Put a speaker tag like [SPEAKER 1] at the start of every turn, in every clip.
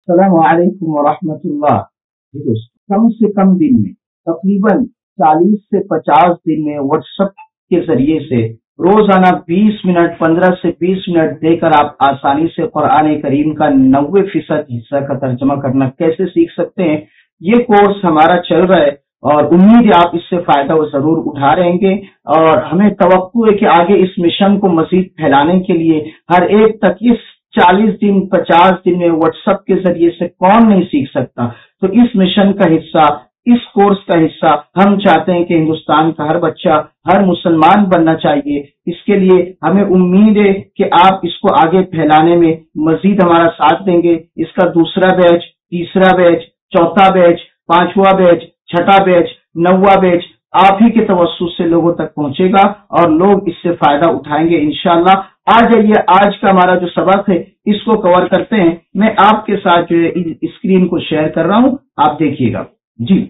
[SPEAKER 1] السلام علیکم ورحمۃ اللہ۔ کم سے کم دن میں تقریباً 40 سے 50 دن میں واٹس ایپ کے ذریعے سے روزانہ 20 منٹ 15 سے 20 منٹ دے کر آپ آسانی سے قرآن کریم کا 90% حصہ کا ترجمہ کرنا کیسے سیکھ سکتے ہیں، یہ کورس ہمارا چل رہا ہے اور امید ہے آپ اس سے فائدہ ضرور اٹھا رہیں گے، اور ہمیں توقع ہے کہ آگے اس مشن کو مزید پھیلانے کے لیے ہر ایک تک اس 40 دن 50 دن میں واٹس ایپ کے ذریعے سے کون نہیں سیکھ سکتا، تو اس مشن کا حصہ، اس کورس کا حصہ ہم چاہتے ہیں کہ ہندوستان کا ہر بچہ، ہر مسلمان بننا چاہیے۔ اس کے لیے ہمیں امید ہے کہ آپ اس کو آگے پھیلانے میں مزید ہمارا ساتھ دیں گے۔ اس کا دوسرا بیچ، تیسرا بیچ، چوتھا بیچ، پانچواں بیچ، چھٹا بیچ، نواں بیچ آپ ہی کے توسط سے لوگوں تک پہنچے گا اور لوگ اس سے فائدہ اٹھائیں گے انشاءاللہ۔ آ جائیے، آج کا ہمارا جو سبق ہے اس کو کور کرتے ہیں۔ میں آپ کے ساتھ جو ہے اسکرین کو شیئر کر رہا ہوں، آپ دیکھیے گا جی۔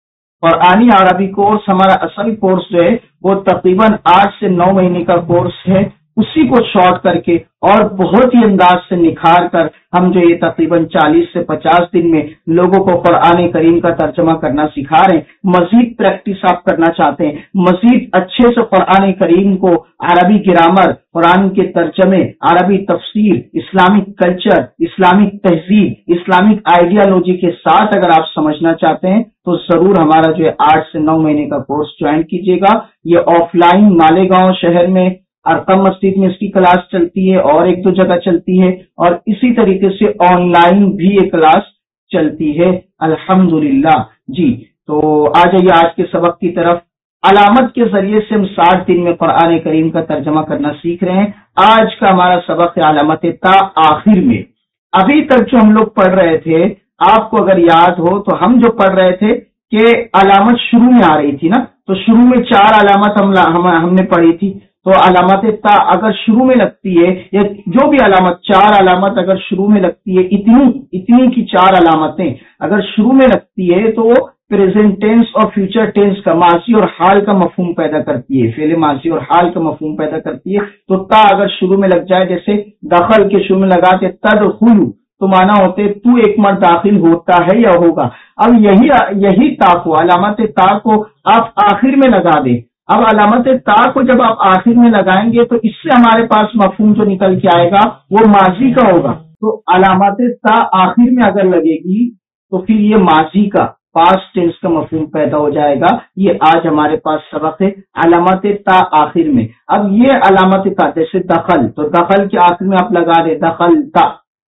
[SPEAKER 1] قرآنی عربی کورس ہمارا اصل کورس جو ہے وہ تقریباً 8 سے 9 مہینے کا کورس ہے، اسی کو شارٹ کر کے اور بہت ہی انداز سے نکھار کر ہم جو یہ تقریباً 40 سے 50 دن میں لوگوں کو قرآن کریم کا ترجمہ کرنا سکھا رہے ہیں۔ مزید پریکٹس آپ کرنا چاہتے ہیں، مزید اچھے سے قرآن کریم کو عربی گرامر، قرآن کے ترجمے، عربی تفسیر، اسلامک کلچر، اسلامک تہذیب، اسلامک آئیڈیالوجی کے ساتھ اگر آپ سمجھنا چاہتے ہیں تو ضرور ہمارا جو ہے 8 سے 9 مہینے کا کورس جوائن کیجیے گا۔ یہ آف لائن مالیگاؤں شہر میں ارقم مسجد میں اس کی کلاس چلتی ہے اور ایک دو جگہ چلتی ہے، اور اسی طریقے سے آن لائن بھی یہ کلاس چلتی ہے الحمدللہ جی۔ تو آ جائیے آج کے سبق کی طرف۔ علامت کے ذریعے سے ہم 60 دن میں قرآن کریم کا ترجمہ کرنا سیکھ رہے ہیں۔ آج کا ہمارا سبق ہے علامت تا آخر میں۔ ابھی تک جو ہم لوگ پڑھ رہے تھے، آپ کو اگر یاد ہو تو ہم جو پڑھ رہے تھے کہ علامت شروع میں آ رہی تھی نا، تو شروع میں 4 علامت ہم نے پڑھی تھی۔ تو علامت تا اگر شروع میں لگتی ہے، یا جو بھی علامت 4 علامت اگر شروع میں لگتی ہے، اتنی کی 4 علامتیں اگر شروع میں لگتی ہے تو پریزنٹ ٹینس اور فیوچر ٹینس کا، ماضی اور حال کا مفہوم پیدا کرتی ہے، فعل ماضی اور حال کا مفہوم پیدا کرتی ہے۔ تو تا اگر شروع میں لگ جائے، جیسے دخل کے شروع میں لگاتے تدخل، تو مانا ہوتے تو ایک مرد داخل ہوتا ہے یا ہوگا۔ اب یہی تا کو، علامت تا کو آپ آخر میں لگا دیں۔ اب علامت تا کو جب آپ آخر میں لگائیں گے تو اس سے ہمارے پاس مفہوم جو نکل کے آئے گا وہ ماضی کا ہوگا۔ تو علامت تا آخر میں اگر لگے گی تو پھر یہ ماضی کا، پاسٹ ٹینس کا مفہوم پیدا ہو جائے گا۔ یہ آج ہمارے پاس سبق ہے علامت تا آخر میں۔ اب یہ علامت تا، جیسے دخل، تو دخل کے آخر میں آپ لگا دیں دخل تا،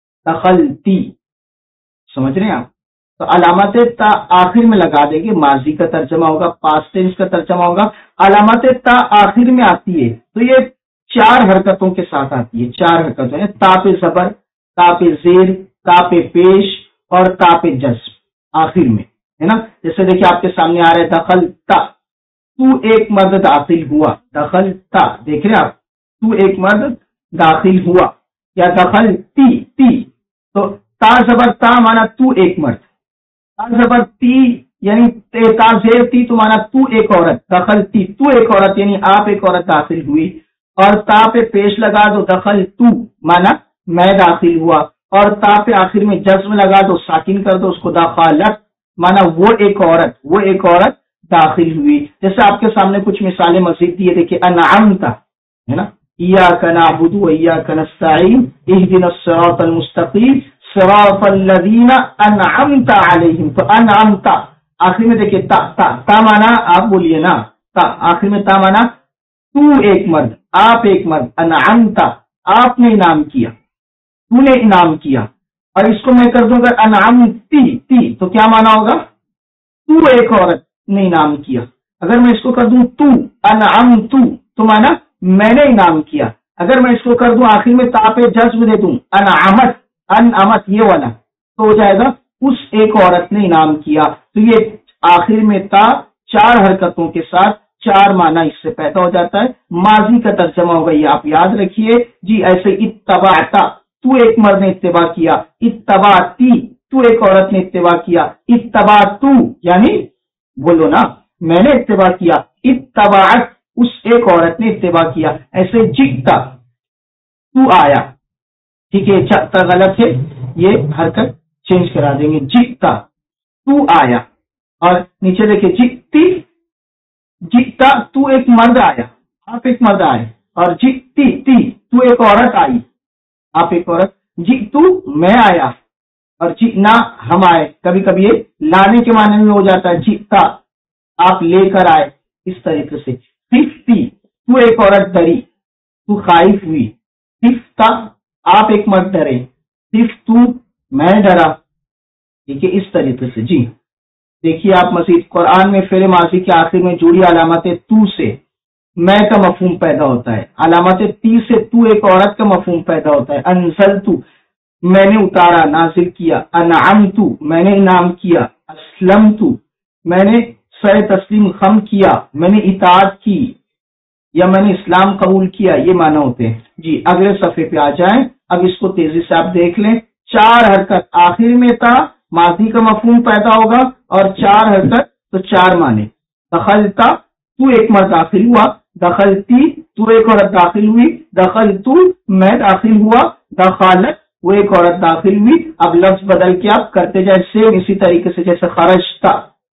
[SPEAKER 1] دخل تی، سمجھ رہے ہیں آپ؟ تو علامت تا آخر میں لگا دیں گے، ماضی کا ترجمہ ہوگا، پاسٹ ٹینس کا ترجمہ ہوگا۔ علامت تا آخر میں آتی ہے تو یہ 4 حرکتوں کے ساتھ آتی ہے، 4 حرکتیں ہیں، تا پہ زبر، تا پہ زیر، تا پہ پیش اور تا پہ جزم آخر میں، ہے نا۔ جیسے دیکھیے آپ کے سامنے آ رہا ہے دخل تا، تو ایک مرد داخل ہوا، دخل تا، دیکھ رہے آپ، تو ایک مرد داخل ہوا، یا دخل تی، تو تا زبر تا مانا تو ایک مرد، تا زبر تی یعنی تا زیر تی تو مانا تو ایک عورت، دخل تی تو ایک عورت یعنی آپ ایک عورت داخل ہوئی، اور تا پہ پیش لگا دو دخل تو مانا میں داخل ہوا، اور تا پہ آخر میں جزم لگا دو، ساکن کر دو اس کو، دخلت مانا وہ ایک عورت داخل ہوئی۔ جیسے آپ کے سامنے کچھ مثالیں مزید دی ہے، دیکھیے انعمت، ہے نا، ایاک نعبد و ایاک نستعین اہدنا الصراط المستقیم صراط الذین انعمت علیہم۔ تو انعمت آخر میں دیکھیے تا مانا آپ بولیے نا، تا آخر میں تا مانا تو ایک مرد، آپ ایک مرد، انعمت آپ نے انعام کیا، تو نے انعام کیا۔ اور اس کو میں کر دوں اگر انعمتی تو کیا مانا ہوگا؟ تو ایک عورت نے انعام کیا۔ اگر میں اس کو کر دوں تو انعمت تو مانا میں نے انعام کیا۔ اگر میں اس کو کر دوں آخر میں تا پہ جزم دے دوں انعمت یہ والا، تو ہو جائے گا اس ایک عورت نے انعام کیا۔ تو یہ آخر میں تا 4 حرکتوں کے ساتھ 4 معنی اس سے پیدا ہو جاتا ہے۔ ماضی کا ترجمہ ہوگا، یہ آپ یاد رکھیے جی۔ ایسے اتبعتا تو ایک مرد نے اتباع کیا، اتبعتی تو ایک عورت نے اتباع کیا، اتبعتو یعنی بولو نا میں نے اتباع کیا، اتبعت اس ایک عورت نے اتباع کیا۔ ایسے جئتا تو آیا، ٹھیک ہے، غلط ہے یہ حرکت چینج کرا دیں گے. جیتا تو آیا, اور نیچے دیکھیں جیتی جیتا تو ایک مرد آیا, آپ ایک مرد آئے, اور جیتی تی تو ایک عورت آئی, آپ ایک عورت. جی تو میں آیا, اور جینا ہم آئے. کبھی کبھی یہ لانے کے معنی میں ہو جاتا ہے, جیتا آپ لے کر آئے, اس طریقے سے. خفتی تو ایک عورت ڈری, تو خائف ہوئی. خفتا آپ ایک مرد ڈرے. خفتو میں ڈرا. ٹھیک ہے, اس طریقے سے. جی دیکھیے آپ مزید قرآن میں فعل ماضی کے آخر میں جوڑی علامت تو سے میں کا مفہوم پیدا ہوتا ہے, علامت تی سے تو ایک عورت کا مفہوم پیدا ہوتا ہے. انزلتو میں نے اتارا, نازل کیا. انعمتو میں نے انعام کیا. اسلمتو میں نے سر تسلیم خم کیا, میں نے اطاعت کی, یا میں نے اسلام قبول کیا, یہ معنی ہوتے ہیں. جی اگلے صفحے پہ آ جائیں. اب اس کو تیزی سے آپ دیکھ لیں. 4 حرکت آخر میں تھا, ماضی کا مفہوم پیدا ہوگا, اور 4 حرکت تو 4 معنی. دخلتا تو ایک مرد داخل ہوا. دخلتی تو ایک عورت داخل ہوئی. دخلتو میں داخل ہوا. دخالت وہ ایک عورت داخل ہوئی. اب لفظ بدل کے آپ کرتے جائے سیم اسی طریقے سے, جیسے خرجتا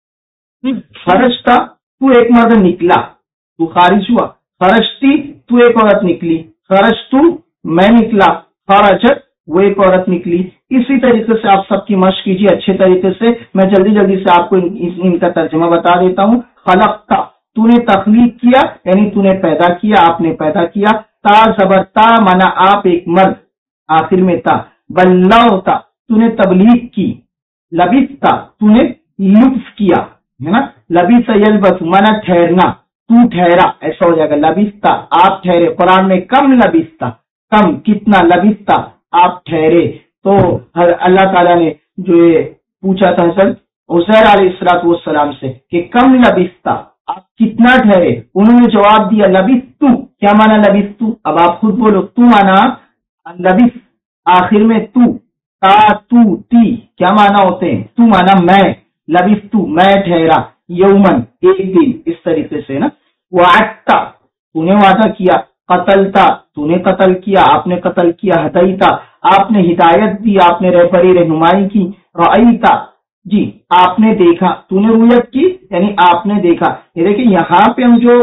[SPEAKER 1] خرجتا تو ایک مرد نکلا, تو خارج ہوا. خرجتی تو ایک عورت نکلی. خرجتو میں نکلا. خرجت وہ ایک عورت نکلی. اسی طریقے سے آپ سب کی مشق کیجیے اچھے طریقے سے. میں جلدی جلدی سے آپ کو ان کا ترجمہ بتا دیتا ہوں. خلقتا تو نے تخلیق کیا, یعنی تو نے پیدا کیا, آپ نے پیدا کیا. تا زبر تا مانا آپ ایک مرد, آخر میں تا. بلغتا تو نے تبلیغ کی. لبثتا تو نے لطف کیا, ہے نا. لبث یلبث مانا ٹھہرنا, تو ٹھہرا, ایسا ہو جائے گا. لبثتا آپ ٹھہرے. قرآن میں کم لبثتا کم کتنا, لبثتا آپ ٹھہرے. تو اللہ تعالیٰ نے جو یہ پوچھا تھا حضرت عزیر علیہ السلام سے کہ کم لبثتا آپ کتنا ٹھہرے, انہوں نے جواب دیا لبثتو. کیا مانا لبثتو؟ اب آپ خود بولو. تو مانا لبث, آخر میں تو. تا تو تی کیا مانا ہوتے ہیں؟ تو مانا میں. لبثتو میں ٹھہرا. یومن ایک دن, اس طریقے سے نا. وعدتا تو نے وعدہ کیا. قتلتا تو نے قتل کیا, آپ نے قتل کیا. ہدیتا آپ نے ہدایت دی, آپ نے رہبری رہنمائی کی. رأیتا جی آپ نے دیکھا, تو نے رؤیت کی یعنی آپ نے دیکھا. یہ دیکھیں یہاں پہ ہم جو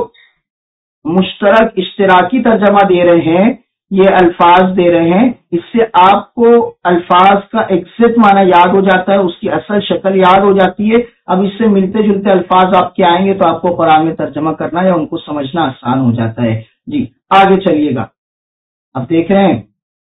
[SPEAKER 1] مشترک اشتراکی ترجمہ دے رہے ہیں, یہ الفاظ دے رہے ہیں, اس سے آپ کو الفاظ کا ایگزیکٹ معنی یاد ہو جاتا ہے, اس کی اصل شکل یاد ہو جاتی ہے. اب اس سے ملتے جلتے الفاظ آپ کے آئیں گے تو آپ کو قرآن میں ترجمہ کرنا یا ان کو سمجھنا آسان ہو جاتا ہے. جی آگے چلیے گا. اب دیکھ رہے ہیں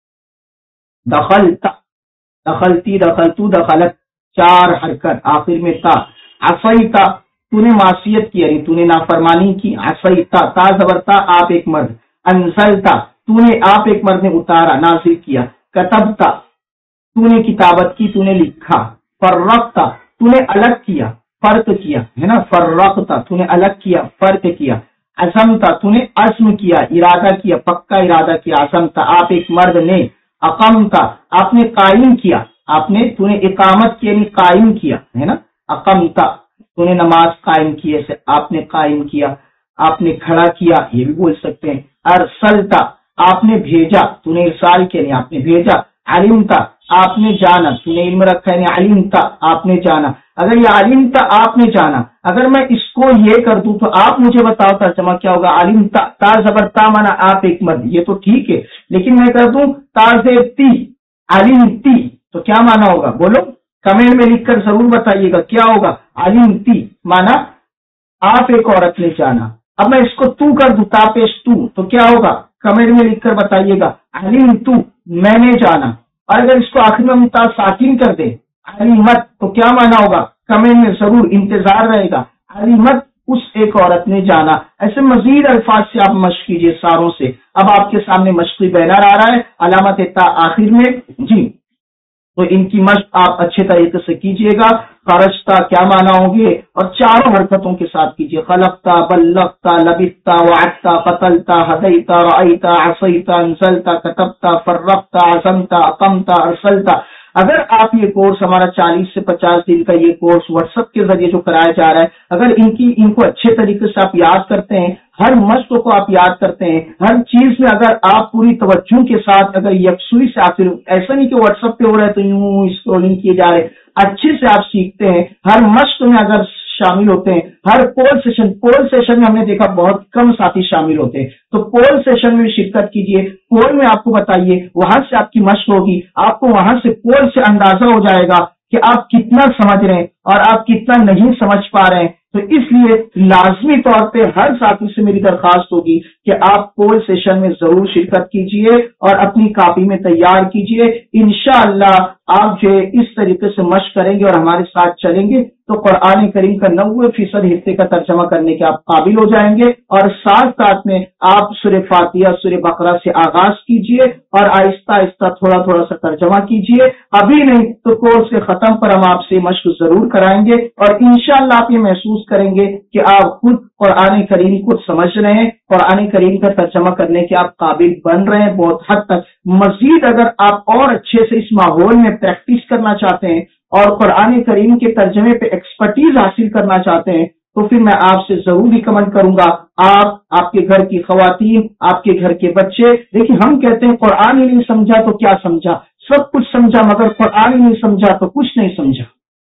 [SPEAKER 1] دخلتا دخلتی دخلتو دخلت 4 حرکت, آخر میں تا. عصیتا تو نے معصیت کی یعنی تو نے نافرمانی کی. عصیتا تا زبرتا آپ ایک مرد. انزلتا تو نے آپ ایک مرد نے اتارا, نازل کیا. کتبتا تو نے کتابت کی, تو نے لکھا. فرقتا تو نے الگ کیا, فرق کیا, ہے نا. فرقتا تو نے الگ کیا, فرق کیا. عزمتا تو نے عزم کیا, ارادہ کیا, پکا ارادہ کیا. عزمتا آپ ایک مرد نے. اقمتا آپ نے قائم کیا, آپ نے تو نے اقامت کی یعنی قائم کیا, ہے نا. اقمتا تو نے نماز قائم کی, ایسے آپ نے قائم کیا. آپ نے کھڑا کیا, یہ بھی بول سکتے ہیں. ارسلتا آپ نے بھیجا, تو نے ارسال کیا یعنی آپ نے بھیجا. علمتا آپ نے جانا, تو نے علم رکھا یعنی علمتا آپ نے جانا. اگر یہ علمتا آپ نے جانا, اگر میں اس کو یہ کر دوں تو آپ مجھے بتاؤ ترجمہ کیا ہوگا. علمتا تا زبر تا مانا آپ ایک مرد, یہ تو ٹھیک ہے, لیکن میں کر دوں تا سے تی علمتی تو کیا مانا ہوگا بولو, کمنٹ میں لکھ کر ضرور بتائیے گا کیا ہوگا. علمتی مانا آپ ایک عورت نے جانا. اب میں اس کو تو کر دوں تا پیش تو کیا ہوگا, کمنٹ میں لکھ کر بتائیے گا. علمتو میں نے جانا. اور اگر اس کو آخر میں متا ساکن کر دے علمت تو کیا مانا ہوگا, کمنٹ میں ضرور انتظار رہے گا. علمت اس ایک عورت نے جانا. ایسے مزید الفاظ سے آپ مشق کیجیے ساروں سے. اب آپ کے سامنے مشقی بینر آ رہا ہے, علامت تا آخر میں. جی تو ان کی مشق آپ اچھے طریقے سے کیجیے گا. خرجتا کیا مانا ہوں گے, اور 4 حرکتوں کے ساتھ کیجیے. خلقتا, بلغتا, لبثتا, وعدتا, قتلتا, ہدیتا, رأیتا, عصیتا, انزلتا, کتبتا, فرقتا, عزمتا, اقمتا, ارسلتا. اگر آپ یہ کورس ہمارا 40 سے 50 دن کا یہ کورس واٹس ایپ کے ذریعے جو کرایا جا رہا ہے، اگر ان کو اچھے طریقے سے آپ یاد کرتے ہیں، ہر مشق کو آپ یاد کرتے ہیں، ہر چیز میں اگر آپ پوری توجہ کے ساتھ اگر یکسوئی سے آخر ایسا نہیں کہ واٹس ایپ پہ ہو رہا ہے تو یوں اسکرولنگ کیے جا رہے، اچھے سے آپ سیکھتے ہیں، ہر مشق میں اگر شامل ہوتے ہیں، ہر پول سیشن میں ہم نے دیکھا بہت کم ساتھی شامل ہوتے ہیں، تو پول سیشن میں شرکت کیجئے، پول میں آپ کو بتائیے، وہاں سے آپ کی مشق ہوگی، آپ کو وہاں سے پول سے اندازہ ہو جائے گا کہ آپ کتنا سمجھ رہے ہیں اور آپ کتنا نہیں سمجھ پا رہے ہیں۔ تو اس لیے لازمی طور پہ ہر ساتھی سے میری درخواست ہوگی کہ آپ پول سیشن میں ضرور شرکت کیجئے اور اپنی کاپی میں تیار کیجئے۔ انشاءاللہ آپ جو اس طریقے سے مشق کریں گے اور ہمارے ساتھ چلیں گے تو قرآن کریم کا 90% حصے کا ترجمہ کرنے کے آپ قابل ہو جائیں گے، اور ساتھ ساتھ میں آپ سورہ فاتحہ سورہ بقرہ سے آغاز کیجئے اور آہستہ آہستہ تھوڑا تھوڑا سا ترجمہ کیجئے، ابھی نہیں تو کورس کے ختم پر ہم آپ سے مشق ضرور کرائیں گے، اور انشاءاللہ آپ یہ محسوس کریں گے کہ آپ خود قرآن کریم کو سمجھ رہے ہیں، قرآن کریم کا ترجمہ کرنے کے آپ قابل بن رہے ہیں بہت حد تک۔ مزید اگر آپ اور اچھے سے اس ماحول میں پریکٹس کرنا چاہتے ہیں اور قرآن کریم کے ترجمے پہ ایکسپرٹیز حاصل کرنا چاہتے ہیں تو پھر میں آپ سے ضرور ریکمنڈ کروں گا، آپ کے گھر کی خواتین، آپ کے گھر کے بچے، دیکھیں ہم کہتے ہیں قرآن ہی نہیں سمجھا تو کیا سمجھا، سب کچھ سمجھا مگر قرآن ہی نہیں سمجھا تو کچھ نہیں سمجھا،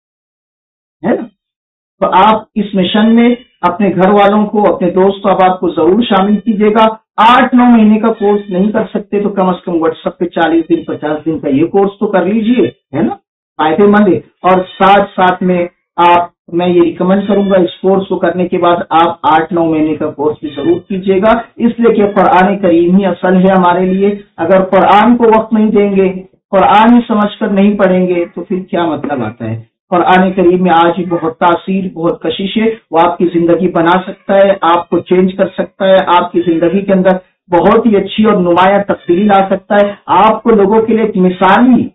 [SPEAKER 1] ہے نا؟ تو آپ اس مشن میں اپنے گھر والوں کو، اپنے دوست احباب کو ضرور شامل کیجیے گا۔ 8-9 مہینے کا کورس نہیں کر سکتے تو کم از کم واٹس ایپ پہ 40 دن 50 دن کا یہ کورس تو کر لیجئے، ہے نا، فائدے مند ہے۔ اور ساتھ ساتھ میں میں یہ ریکمینڈ کروں گا اس کورس کو کرنے کے بعد آپ 8-9 مہینے کا کورس بھی ضرور کیجیے گا، اس لیے کہ قرآن کریم ہی اصل ہے ہمارے لیے۔ اگر قرآن کو وقت نہیں دیں گے، قرآن ہی سمجھ کر نہیں پڑھیں گے تو پھر کیا مطلب آتا ہے؟ قرآن کریم میں آج بھی بہت تاثیر، بہت کشش ہے، وہ آپ کی زندگی بنا سکتا ہے، آپ کو چینج کر سکتا ہے، آپ کی زندگی کے اندر بہت ہی اچھی اور نمایاں تبدیلی لا سکتا ہے، آپ کو لوگوں کے لیے ایک مثالی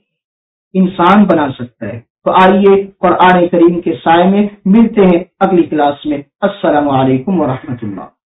[SPEAKER 1] انسان بنا سکتا ہے۔ تو آئیے قرآن کریم کے سائے میں ملتے ہیں اگلی کلاس میں۔ السلام علیکم ورحمۃ اللہ۔